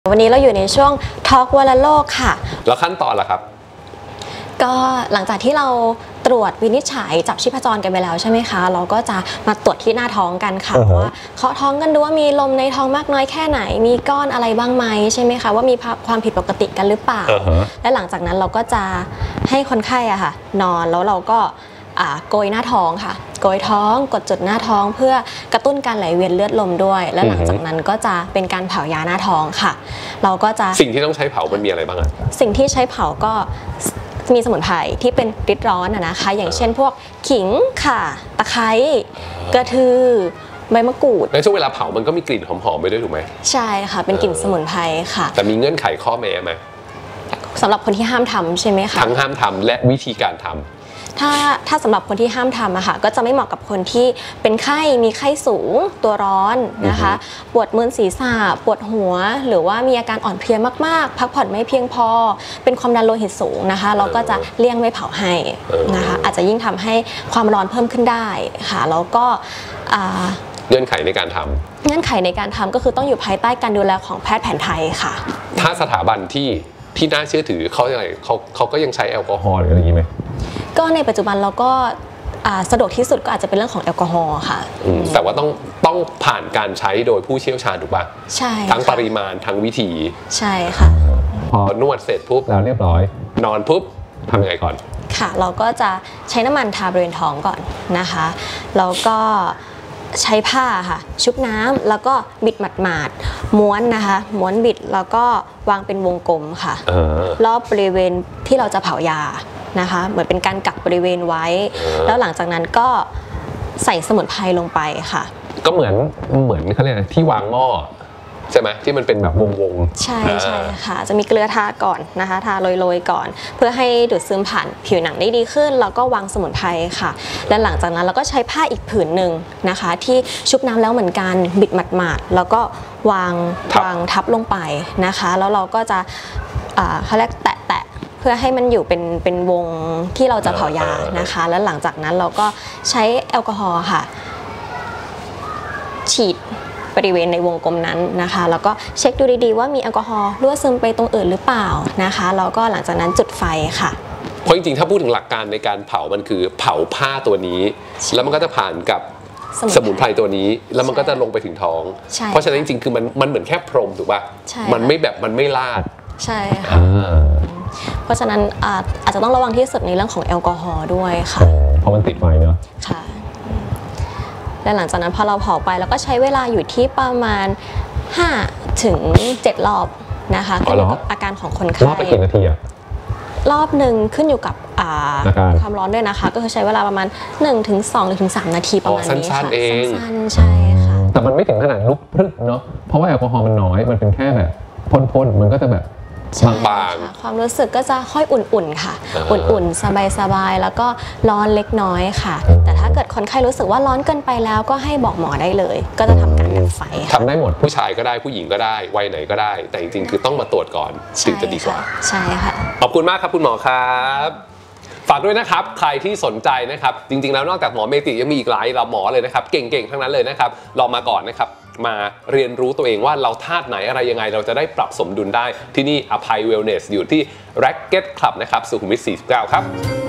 วันนี้เราอยู่ในช่วงทอล์กวัลโลกค่ะแล้วขั้นตอนล่ะครับก็หลังจากที่เราตรวจวินิจฉัยจับชีพจรกันไปแล้วใช่ไหมคะเราก็จะมาตรวจที่หน้าท้องกันค่ะว่าเคาะท้องกันดูว่ามีลมในท้องมากน้อยแค่ไหนมีก้อนอะไรบ้างไหมใช่ไหมคะว่ามีความผิดปกติกันหรือเปล่าและหลังจากนั้นเราก็จะให้คนไข้อะค่ะนอนแล้วเราก็โกยหน้าท้องค่ะโกยท้องกดจุดหน้าท้องเพื่อกระตุ้นการไหลเวียนเลือดลมด้วยและหลังจากนั้นก็จะเป็นการเผายาหน้าท้องค่ะเราก็จะสิ่งที่ต้องใช้เผามันมีอะไรบ้างอะสิ่งที่ใช้เผาก็มีสมุนไพรที่เป็นฤทธิ์ร้อนนะคะอย่างเช่นพวกขิงข่าตะไคร้กระทือใบมะกรูดในช่วงเวลาเผามันก็มีกลิ่นหอมๆไปด้วยถูกไหมใช่ค่ะเป็นกลิ่นสมุนไพรค่ะแต่มีเงื่อนไขข้อแม้ไหมสำหรับคนที่ห้ามทำใช่ไหมคะทั้งห้ามทำและวิธีการทำถ้าสำหรับคนที่ห้ามทำอะค่ะก็จะไม่เหมาะกับคนที่เป็นไข้มีไข้สูงตัวร้อนนะคะปวดมึนศีรษะปวดหัวหรือว่ามีอาการอ่อนเพลียมากๆพักผ่อนไม่เพียงพอเป็นความดันโลหิตสูงนะคะเราก็จะเลี่ยงไม่เผาให้นะคะอาจจะยิ่งทำให้ความร้อนเพิ่มขึ้นได้ค่ะแล้วก็เงื่อนไขในการทำเงื่อนไขในการทำก็คือต้องอยู่ภายใต้การดูแลของแพทย์แผนไทยค่ะถ้าสถาบันที่น่าเชื่อถือเขาก็ยังใช้แอลกอฮอล์หรืออะไรอย่างนี้ไหมก็ในปัจจุบันเราก็สะดวกที่สุดก็อาจจะเป็นเรื่องของแอลกอฮอล์ค่ะแต่ว่าต้องผ่านการใช้โดยผู้เชี่ยวชาญถูกป่ะใช่ทั้งปริมาณทั้งวิธีใช่ค่ะพอนวดเสร็จปุ๊บแล้วเรียบร้อยนอนปุ๊บทำยังไงก่อนค่ะเราก็จะใช้น้ำมันทาบริเวณท้องก่อนนะคะแล้วก็ใช้ผ้าค่ะชุบน้ำแล้วก็บิดหมาดๆม้วนนะคะม้วนบิดแล้วก็วางเป็นวงกลมค่ะรอบบริเวณที่เราจะเผายานะคะเหมือนเป็นการกักบริเวณไว้แล้วหลังจากนั้นก็ใส่สมุนไพรลงไปค่ะก็เหมือนเขาเรียกที่วางหม้อใช่ไหมที่มันเป็นแบบวงใช่ค่ะจะมีเกลือทาก่อนนะคะทาโรยๆก่อนเพื่อให้ดูดซึมผ่านผิวหนังได้ดีขึ้นแล้วก็วางสมุนไพรค่ะและหลังจากนั้นเราก็ใช้ผ้าอีกผืนหนึ่งนะคะที่ชุบน้ำแล้วเหมือนกันบิดหมาดๆแล้วก็วางทับลงไปนะคะแล้วเราก็จะเขาเรียกแตะเพื่อให้มันอยู่เป็นวงที่เราจะเผายานะคะแล้วหลังจากนั้นเราก็ใช้แอลกอฮอล์ค่ะฉีดบริเวณในวงกลมนั้นนะคะแล้วก็เช็คดูดีๆว่ามีแอลกอฮอล์รั่วซึมไปตรงอื่นหรือเปล่านะคะแล้วก็หลังจากนั้นจุดไฟค่ะเพราะจริงๆถ้าพูดถึงหลักการในการเผามันคือเผาผ้าตัวนี้แล้วมันก็จะผ่านกับสมุนไพรตัวนี้แล้วมันก็จะลงไปถึงท้องเพราะฉะนั้นจริงๆคือมันเหมือนแค่พรมถูกป่ะมันไม่ลาดใช่ค่ะเพราะฉะนั้นอาจจะต้องระวังที่สุดในเรื่องของแอลกอฮอล์ด้วยค่ะเพราะมันติดไฟเนาะค่ะและหลังจากนั้นพอเราเผาไปแล้วก็ใช้เวลาอยู่ที่ประมาณ5 ถึง 7 รอบนะคะขึ้นอยู่กับอาการของคนไข้รอบไปกี่นาทีอะรอบหนึ่งขึ้นอยู่กับความร้อนด้วยนะคะก็คือใช้เวลาประมาณ1 ถึง 2 หรือถึง 3 นาทีประมาณนี้ค่ะสั้นๆใช่ค่ะแต่มันไม่ถึงขนาดลุกพรึบเนาะเพราะว่าแอลกอฮอล์มันน้อยมันเป็นแค่แบบพ่นๆมันก็จะแบบบางๆความรู้สึกก็จะค่อยอุ่นๆค่ะอุ่นๆสบายๆแล้วก็ร้อนเล็กน้อยค่ะแต่ถ้าเกิดคนไข้รู้สึกว่าร้อนเกินไปแล้วก็ให้บอกหมอได้เลยก็จะทำการดับไฟทำได้หมดผู้ชายก็ได้ผู้หญิงก็ได้วัยไหนก็ได้แต่จริงๆคือต้องมาตรวจก่อนถึงจะดีกว่าใช่ค่ะขอบคุณมากครับคุณหมอครับฝากด้วยนะครับใครที่สนใจนะครับจริงๆแล้วนอกจากหมอเมติยังมีอีกหลายหมอเลยนะครับเก่งๆทั้งนั้นเลยนะครับลองมาก่อนนะครับมาเรียนรู้ตัวเองว่าเราธาตุไหนอะไรยังไงเราจะได้ปรับสมดุลได้ที่นี่อภัยเวลเนสอยู่ที่ Racket Club นะครับสุขุมวิท 49 ครับ